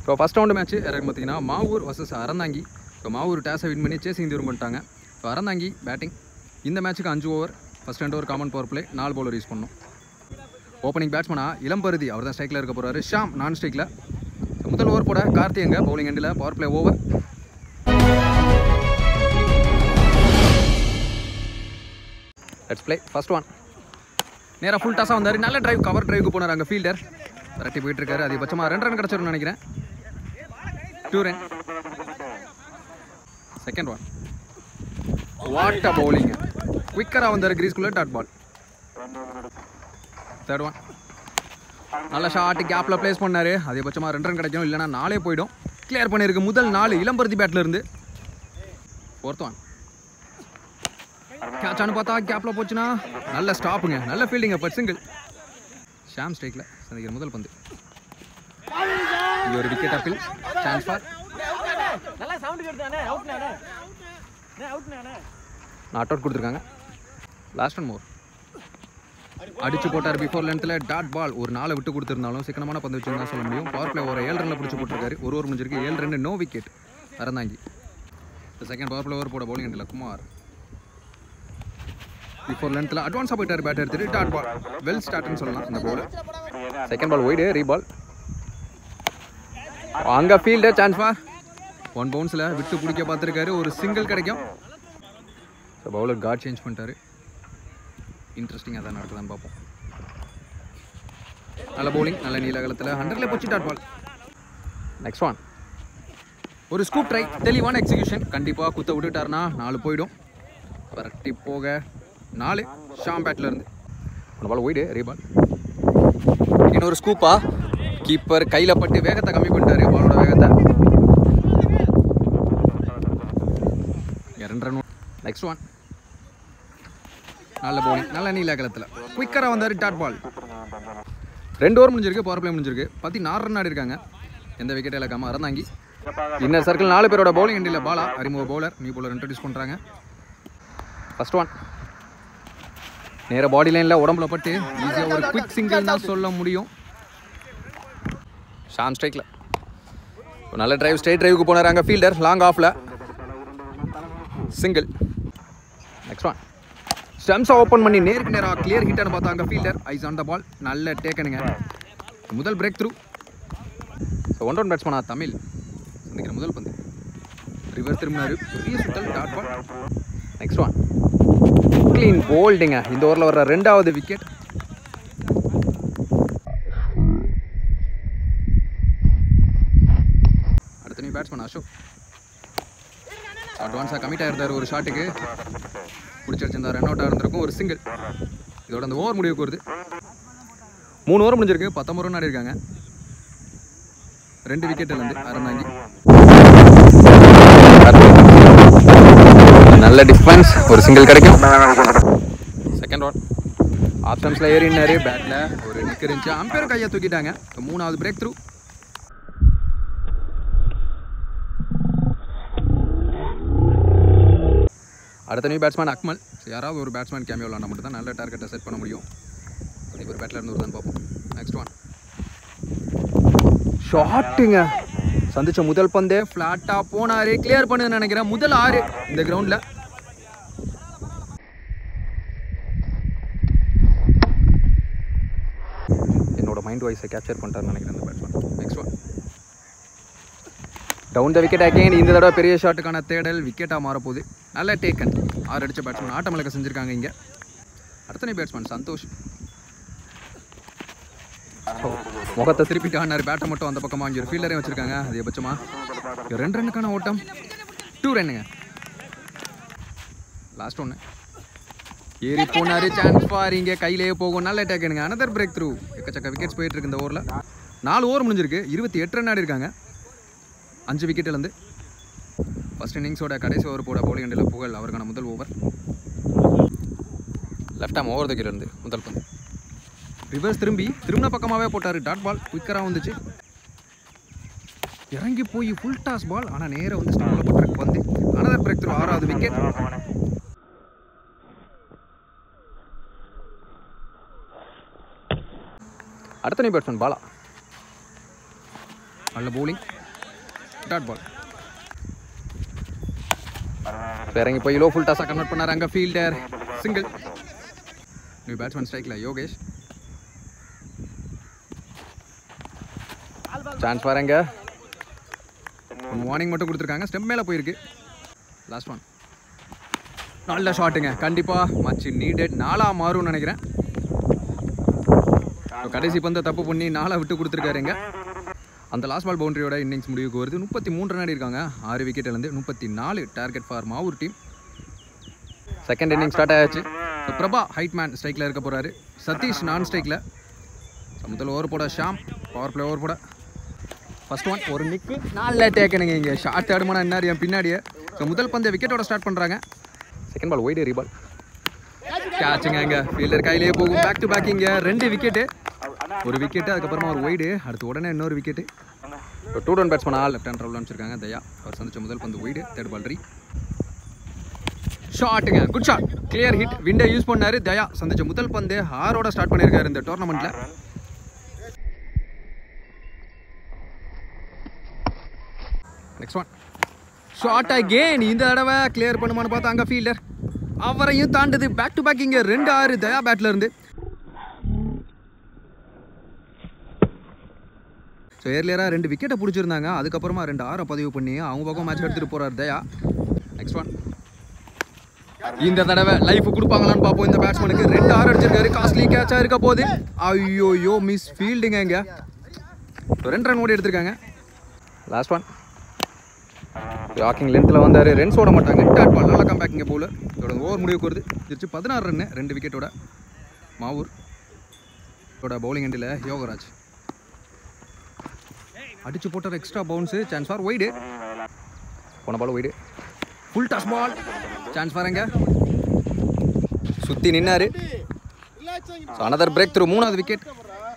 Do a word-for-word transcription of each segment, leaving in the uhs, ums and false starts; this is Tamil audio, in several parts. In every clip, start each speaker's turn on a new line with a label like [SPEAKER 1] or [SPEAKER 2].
[SPEAKER 1] இப்போ ஃபஸ்ட் ரவுண்டு மேட்ச் யாருக்கு பார்த்தீங்கன்னா மாவூர் வர்சஸ் அறந்தாங்கி. இப்போ மாவூர் டேஸை வின் பண்ணி சேசிங் தீர்வு பண்ணிட்டாங்க. இப்போ அறந்தாங்கி பேட்டிங். இந்த மேட்ச்சுக்கு அஞ்சு ஓவர், ஃபஸ்ட் ரெண்டு ஓவர் காமன் பவர் பிளே, நாலு பவுலர் யூஸ் பண்ணணும். ஓப்பனிங் பேட்ஸ்மனா இளம்பருதி, அவர் தான் ஸ்ட்ரைக்கில் இருக்க போகிறாரு. ஷாம் நான் ஸ்ட்ரைக்கில். முதல் ஓவர் போட கார்த்தியங்க பவுலிங் எண்டில். Power play over. Let's play first one. நேராக ஃபுல் டாஸாக வந்தார். நல்ல டிரைவ், கவர் டிரைவுக்கு போனார். அங்கே ஃபீல்டர் விரட்டி போயிட்டு இருக்காரு. அதிகபட்சமாக ரெண்டு ரன் கிடச்சிருன்னு நினைக்கிறேன். Two run. Second one. What a bowling. குவிக்கராக வந்தார் கிரீஸ்குள்ளே. Dot ball. Third one. நல்ல ஷார்ட் கேப்பில் பிளேஸ் பண்ணார். அதிகபட்சமாக ரெண்டு ரன் கிடைக்கும், இல்லைனா நாலே போயிடும். கிளியர் பண்ணியிருக்கு முதல் நாலு இளம்பருத்தி பேட்டில் இருந்து. Fourth one. கேட்சானு பார்த்தா கேப்பில் போச்சுன்னா நல்ல ஸ்டாப்புங்க, நல்ல ஃபீல்டிங்க. But single. ஷாம் ஸ்ட்ரைக்கில் சந்திக்கிற முதல் பந்து. இது ஒரு wicket appeal. Chance for not out கொடுத்துருக்காங்க. Last one more. அடிச்சு போட்டார் பிஃபோர் லென்த்தில். Dot ball. ஒரு நாளை விட்டு கொடுத்துருந்தாலும் சிக்கனமான பந்து வச்சுருந்தா சொல்ல முடியும். பவர் பிளே ஒரு ஏழு ரனில் பிடிச்சி போட்டிருக்காரு. ஒரு ஓவர் முடிஞ்சிருக்கு. ஏழு run, no wicket. Aranthangi. Second power play over போட பவுலிங் எண்டில் குமார். பிஃபோர் லென்த்தில் அட்வான்ஸாக போயிட்டார். பேட் எடுத்துட்டு டாட் பால். வெல் ஸ்டார்ட்னு சொல்லலாம் இந்த பால். Second ball wide, reball. அங்கே ஃபீல்டர். சான்ஸ் ஃபார் ஒன் பவுன்ஸில் விட்டு பிடிக்க பார்த்துருக்காரு. ஒரு சிங்கிள் கிடைக்கும். ஸோ பவுலர் கார்ட் சேஞ்ச் பண்ணிட்டாரு. இன்ட்ரெஸ்டிங்காக தான் நடக்குதான்னு பார்ப்போம். நல்ல பவுலிங், நல்ல நீலகலத்தில் ஹண்ட்ரட்ல போச்சு. Dot ball. Next one. ஒரு ஸ்கூப் ட்ரை, தெளிவான எக்ஸிகியூஷன். கண்டிப்பாக குத்த விட்டுட்டாருனா நாலு போயிடும். வரட்டி போக நாலு. ஷாம் பேட்டில் இருந்து ஒன்று பால் ஒய்டு, ரீபால். இன்னொரு ஸ்கூப்பா. கீப்பர் கையில் பட்டு வேகத்தை கம்மி பண்ணிட்டாரு. பாலோட வேகத்தை. ரெண்டு ரன். Next one. நல்ல பவுலிங், நல்ல நீலகலத்தில் குயிக்கராக வந்தார். Dot ball. ரெண்டு ஓவர் முடிஞ்சிருக்கு. பவர் பிளே முடிஞ்சிருக்கு. பதினாறு ரன் ஆடி இருக்காங்க. எந்த விக்கெட்டை இழக்காமல் அறந்தாங்கி. இன்னர் சர்க்கிள் நாலு பேரோட பவுலிங் எண்டில். பாலா அறிமுக பவுலர், நியூ பவுலர் இன்ட்ரடியூஸ் பண்ணுறாங்க. First one. நேராக பாடி லைனில் உடம்புல பட்டு ஈஸியாக ஒரு குவிக் சிங்கிள் தான் சொல்ல முடியும். ஷாம் ஸ்ட்ரைக்கில் நல்ல டிரைவ், ஸ்ட்ரைட் டிரைவுக்கு போனார். அங்கே ஃபீல்டர் லாங் ஆஃபில். சிங்கிள். Next one. ஸ்டம்ஸை ஓப்பன் பண்ணி நேருக்கு நேராக கிளியர் ஹிட்டானு பார்த்தா அங்கே fielder eyes on the ball. நல்ல டேக்கனுங்க. முதல் breakthrough. So one run பேட்ஸ்மனா தமிழ் சந்திக்கிற முதல் பந்து. ரிவர்ஸ் திரும்பினார். பெரிய சுத்தல். Dot ball. Next one. Clean போல்டுங்க. இந்த ஓவரில் வர்ற ரெண்டாவது விக்கெட். அடுத்த நீ பேட்ஸ்மேன் அசோக். அட்வான்ஸாக கமிட் ஆகிருந்தார் ஒரு ஷாட்டுக்கு. பிடிச்சிருந்தார். ரன் அவுட்டாக இருந்திருக்கும். ஒரு சிங்கிள். இதோட அந்த ஓவர் முடிவுக்கு வருது. மூணு ஓவர் முடிஞ்சிருக்கு. பத்தொம்பது ரன் ஆடி இருக்காங்க. ரெண்டு விக்கெட்டிலேருந்து அறந்தாங்கி. நல்ல டிஃபென்ஸ். ஒரு சிங்கிள் கிடைக்கும். Second one. ஆப்ஷன்ஸில் ஏறினாரு. பேட்டில் ஒரு நிக் இருந்துச்சு. அம்பையர் கையை தூக்கிட்டாங்க. மூணாவது பிரேக் த்ரூ. அடுத்த நியூ பேட்ஸ்மேன் அக்மல். யாராவது ஒரு பேட்ஸ்மேன் கேமியோ விளாண்டா மட்டும் தான் நல்ல டார்கெட்டை செட் பண்ண முடியும். இப்போ ஒரு பேட்டில் இருந்து ஒரு தான் பார்ப்போம். Next one. ஷாட்டுங்க. சந்திச்ச முதல் பந்தே ஃப்ளாட்டாக போனார். கிளியர் பண்ணுன்னு நினைக்கிறேன். முதல் ஆறு இந்த கிரவுண்டில். என்னோட மைண்ட் வாய்ஸை கேப்சர் பண்ணிட்டாருன்னு நினைக்கிறேன் இந்த batsman. Next one. Down the wicket again. இந்த தடவை பெரிய ஷாட்டுக்கான தேடல் விக்கெட்டாக மாறப்போகுது. நல்ல டேக்கன். ஆறு அடித்த பேட்ஸ்மேன் ஆட்டம் இழக்க செஞ்சுருக்காங்க இங்கே. அடுத்த பேட்ஸ்மேன் சந்தோஷ். முகத்தை திருப்பிட்டு ஆனார். பேட்டை மட்டும் அந்த பக்கமாக இங்கே ஒரு ஃபீல்டரையும் வச்சுருக்காங்க. அதிகபட்சமாக ரெண்டு ரன்னுக்கான ஓட்டம். டூ ரன்னுங்க. லாஸ்ட் ஒன்று. ஏறி போனார். Chance for. இங்கே கையிலேயே போகும். நல்ல டேக்கனுங்க. Another breakthrough. எக்கச்சக்க விக்கெட்ஸ் போயிட்டு இருக்கு இந்த ஓவரில். நாலு ஓவர் முடிஞ்சிருக்கு. இருபத்தி எட்டு ரன் ஆடி இருக்காங்க. அஞ்சு விக்கெட்டிலேருந்து. ஃபர்ஸ்ட் இன்னிங்ஸோட கடைசி ஓவர் போட பவுலிங் எண்டில் புகழ். அவருக்கான முதல் ஓவர். லெஃப்ட் ஆம் ஓவர் தக்கிலிருந்து முதல் பந்து. ரிவர்ஸ் திரும்பி திரும்பின பக்கமாகவே போட்டார். Dot ball. குயிக்கராக வந்துச்சு. இறங்கி போய் ஃபுல் டாஸ் பால். ஆனால் நேராக வந்து ஸ்டாம்பில் போட்டிருக்கு பந்து. Another breakthrough. ஆறாவது விக்கெட். அடுத்த நியூ பேட்ஸ்மேன் பாலா. நல்ல bowling. Dot ball. இறங்கி போய் லோ ஃபுல் டாஸாக கன்வெர்ட் பண்ணார் அங்கே ஃபீல்டர் சிங்கிள். நியூ பேட்ஸ்மேன் ஸ்ட்ரைக்கில் யோகேஷ். சான்ஸ் வரங்க. வார்னிங் மட்டும் கொடுத்துருக்காங்க. ஸ்டெம் மேலே போயிருக்கு. Last one. நல்ல ஷாட்டுங்க. கண்டிப்பாக மச் நீடட். நாலா மாறும்னு நினைக்கிறேன். கடைசி பந்தை தப்பு பண்ணி நாளை விட்டு கொடுத்துருக்காருங்க. அந்த லாஸ்ட் பால் பவுண்டரியோட இன்னிங்ஸ் முடிவுக்கு வருது. முப்பத்தி மூன்று ரன் இருக்காங்க. ஆறு விக்கெட்லேருந்து முப்பத்தி நாலு target for Mavur team. Second inning start ஆயாச்சு. பிரபா ஹைட் மேன் ஸ்ட்ரைக்கில் இருக்க போகிறாரு. சதீஷ் நான் ஸ்ட்ரைக்கில். முதல் ஓவர் போட ஷாம். பவர் பிளே ஓவர் போட ஃபர்ஸ்ட் ஒன் ஒரு நிக்கு. நாலு டேக்கனுங்க. இங்கே ஷார்ட் ஆடுமானா என்ன என் பின்னாடியே. ஸோ முதல் பந்தை விக்கெட்டோட ஸ்டார்ட் பண்ணுறாங்க. Second ball wide reball. கேட்சுங்க. இங்கே ஃபீல்டர் கையிலேயே போகும். Back to back. இங்கே ரெண்டு விக்கெட்டு. ஒரு விக்கெட்டு அதுக்கப்புறமா ஒரு ஒய்டு. அடுத்து உடனே இன்னொரு விக்கெட்டு. Two down batsman all left hand ரவுல் அனுப்பிச்சிருக்காங்க. தயா அவர் சந்திச்ச முதல் பந்து ஒய்டு. தேர்ட் பால் ரீ ஷாட்டுங்க. Good shot. Clear hit. விண்டை யூஸ் பண்ணாரு. தயா சந்திச்ச முதல் பந்து ஆரோட ஸ்டார்ட் பண்ணியிருக்காரு இந்த டோர்னமெண்ட்ல. Next one shot again. இந்த தடவை கிளியர் பண்ணுமான்னு பார்த்தா அங்கே ஃபீல்டர் அவரையும் தாண்டுது. Back to back. இங்கே ரெண்டு ஆறு தயா பேட்ல இருந்து. ஸோ ஏர்லியராக ரெண்டு விக்கெட்டை பிடிச்சிருந்தாங்க. அதுக்கப்புறமா ரெண்டு ஆறை பதிவு பண்ணி அவங்க பக்கம் மேட்ச் எடுத்துகிட்டு போகிறார் தயா. Next one. இந்த தடவை லைஃப் கொடுப்பாங்களான்னு பார்ப்போம் இந்த பேட்ஸ்மேனுக்கு. ரெண்டு ஆறு அடிச்சிருக்காரு. காஸ்ட்லி கேட்சாக இருக்க போது. ஐயோ யோ மிஸ் ஃபீல்டுங்க. இங்கே ரெண்டு ரன் ஓடி எடுத்திருக்காங்க. Last one. வாக்கிங் லென்த்தில் வந்தார். ரன்ஸ் ஓட மாட்டாங்க. Dot ball. நல்லா கம்பேக். இங்கே பவுலர் இதோட ஓவர் முடிவுக்கு வருது. திருச்சி பதினாறு ரன்னு ரெண்டு விக்கெட்டோட மாவூர் பவுலிங் எண்டில் யோகராஜ் அடிச்சு போட்டார். Extra bounce. Chance for wide. போன ball wide. Full toss ball. Chance for எங்க சுற்றி நின்னாரு. So another breakthrough. மூணாவது விக்கெட்.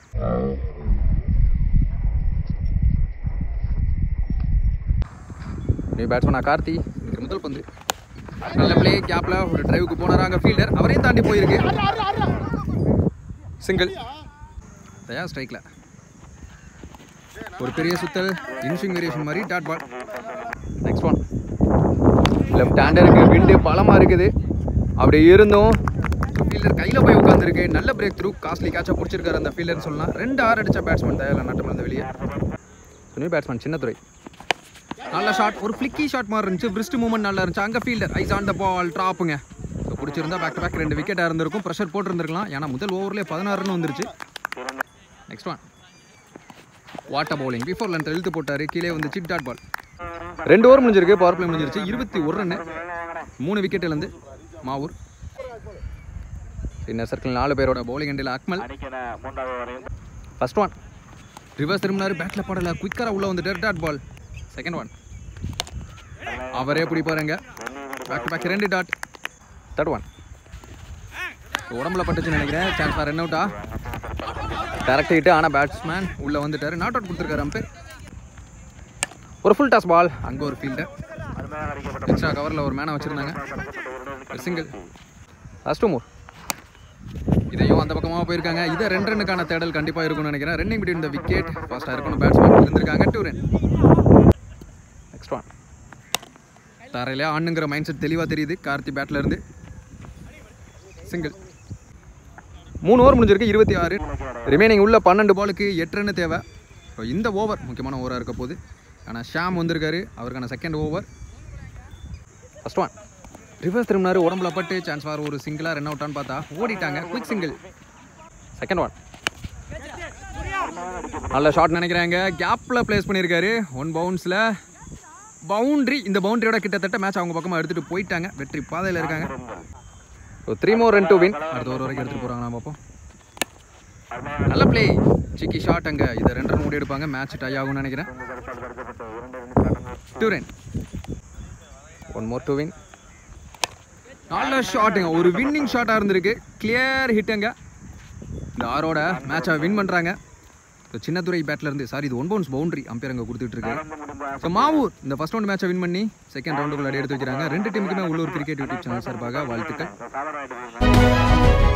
[SPEAKER 1] நியூ பேட்ஸ்மேனா கார்த்தி. முதல் பந்து நல்ல பிளே. கேப்பில் ஒரு டிரைவுக்கு போனாராங்க ஃபீல்டர். அவரையும் தாண்டி போயிருக்கு. சிங்கிள். தயா ஸ்ட்ரைக்கில் ஒரு பெரிய சுத்தல். இன்ஸ்விங் வேரியேஷன் மாதிரி. Dot ball. Next one. Left ஹேண்டருக்கு விண்டு பலமாக இருக்குது. அப்படி இருந்தும் ஃபீல்டர் கையில் போய் உட்காந்துருக்கு. நல்ல பிரேக் த்ரூ. காஸ்ட்லி கேட்சாக பிடிச்சிருக்காரு அந்த ஃபீல்டர்னு சொல்லலாம். ரெண்டு ஆறு அடித்த பேட்ஸ்மேன் தயாரில் நட்டம் இருந்த வெளியே. New batsman Chinnathurai. நல்ல ஷாட். ஒரு ஃப்ளிக்கி ஷாட் மாதிரி இருந்துச்சு. பிரிஸ்ட் மூவ்மெண்ட் நல்லா இருந்துச்சு. அங்கே fielder eyes on the ball. ட்ராப்புங்க. ஸோ பிடிச்சிருந்தா பேக் டு பேக் ரெண்டு விக்கெட்டாக இருந்திருக்கும். ப்ரெஷர் போட்டுருந்துருக்கலாம். ஏன்னா முதல் ஓவர்லேயே பதினாறு ரன் வந்துருச்சு. Next one. Water bowling. Before length இழுத்து போட்டார். கீழே வந்துச்சு. Dot ball. ரெண்டு ஓவர் முடிஞ்சிருக்கு. பவர் பிளே முடிஞ்சிருச்சு. இருபத்தி ஒரு ரன்னு மூணு விக்கெட்டிலேருந்து மாவூர். இன்னர் சர்க்கிள் நாலு பேரோட பவுலிங் எண்டில் அக்மல். First one. ரிவர்ஸ் திரும்பினாரு. பேட்டில் படலை. குயிக்கராக உள்ளே வந்துட்டார். Dot ball. Second one. அவரே பிடிப்பாருங்க. பேக் டு பேக் ரெண்டு டாட். Third one. உடம்புல பட்டுச்சுன்னு நினைக்கிறேன். சான்ஸ் ஃபார் ரன் அவுட்டா. Direct hit. ஆனால் பேட்ஸ்மேன் உள்ளே வந்துட்டார். நாட் அவுட் கொடுத்துருக்காரு அம்பேர். ஒரு ஃபுல் டாஸ் பால். அங்கே ஒரு ஃபீல்டர். எக்ஸ்ட்ரா கவரில் ஒரு மேனை வச்சுருந்தாங்க. சிங்கிள். Last two more. இதையும் அந்த பக்கமாக போயிருக்காங்க. இதை ரெண்டு ரன்னுக்கான தேடல் கண்டிப்பாக இருக்கும்னு நினைக்கிறேன். ரன்னிங் பிட்வீன் த விக்கெட் ஃபாஸ்ட்டாக இருக்கணும். பேட்ஸ்மேன் இருந்திருக்காங்க. Two run. Next one. தரையிலே ஆணுங்கிற மைண்ட் செட் தெளிவாக தெரியுது கார்த்தி பேட்டில் இருந்து. சிங்கிள். மூணு ஓவர் முடிஞ்சிருக்கு. இருபத்தி ஆறு ரிமைனிங். உள்ள பன்னெண்டு பாலுக்கு எட்டு ரன்னு தேவை. ஸோ இந்த ஓவர் முக்கியமான ஓவராக இருக்க போகுது. ஆனால் ஷாம் வந்திருக்காரு. அவருக்கான second over. First one. Reverse திரும்பினாரு. உடம்புல பட்டு. சான்ஸ் ஃபார் ஒரு சிங்கிளாக ரன் அவுட்டான்னு பார்த்தா ஓடிட்டாங்க. Quick single. Second one. நல்ல ஷாட் நினைக்கிறாங்க. கேப்பில் பிளேஸ் பண்ணியிருக்காரு. ஒன் பவுன்ஸில் பவுண்ட்ரி. இந்த பவுண்ட்ரியோட கிட்டத்தட்ட மேட்ச் அவங்க பக்கமாக எடுத்துகிட்டு போயிட்டாங்க. வெற்றி பாதையில் இருக்காங்க. So three more run to win. அடுத்த ஒரு வரைக்கும் எடுத்துகிட்டு போகிறாங்க. நான் பார்ப்போம். நல்ல பிளே. சிக்கி ஷாட். அங்கே இதை ரெண்டு ரன் ஓடி எடுப்பாங்க. மேட்ச் டை ஆகும்னு நினைக்கிறேன். Two run. One more to win. நல்ல ஷாட்டுங்க. ஒரு வின்னிங் ஷாட்டாக இருந்திருக்கு. கிளியர் ஹிட்டுங்க. இந்த ஆரோட மேட்சை வின் பண்ணுறாங்க. ஸோ சின்னத்துறை பேட்டில் இருந்து. சாரி இது ஒன் பவுன்ஸ் பவுண்டரி அம்பேர் அங்கே கொடுத்துட்டு இருக்கு. ஸோ மாவூர் இந்த ஃபர்ஸ்ட் ரவுண்ட் மேட்சை வின் பண்ணி செகண்ட் ரவுண்டுக்குள்ள எடுத்து வைக்கிறாங்க. ரெண்டு டீமுக்குமே உள்ளூர் கிரிக்கெட் யூடியூப் சேனல் சார்பாக வாழ்த்துக்கள்.